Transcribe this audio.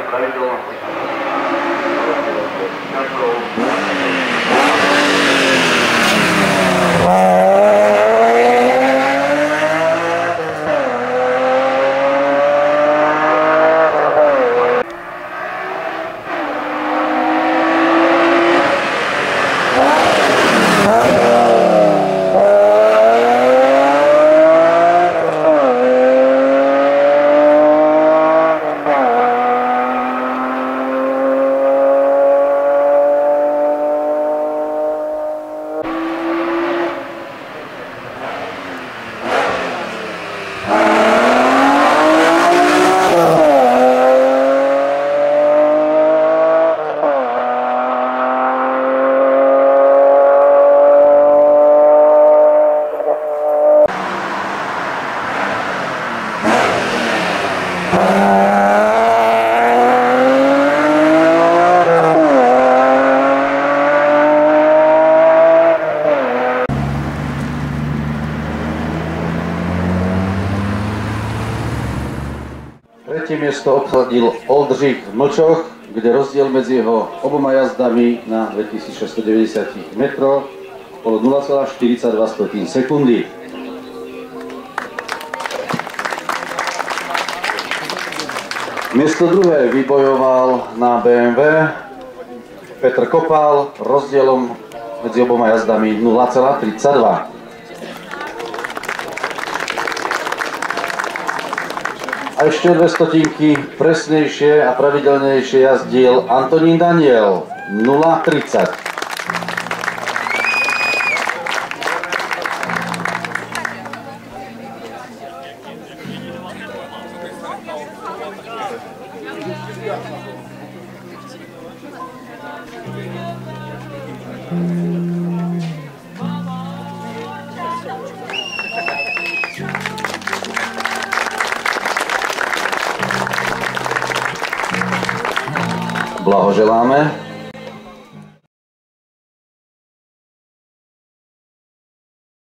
pravidelná Tretie miesto obsadil Oldřich Mlčoch, kde rozdiel medzi jeho oboma jazdami na 2690 metroch bolo 0,42 sekundy. Miesto druhé vybojoval na BMW Petr Kopál rozdielom medzi oboma jazdami 0,32. A ešte 2 stotinky presnejšie a pravidelnejšie jazdil Antonín Daniel 0,30. Blahoželáme.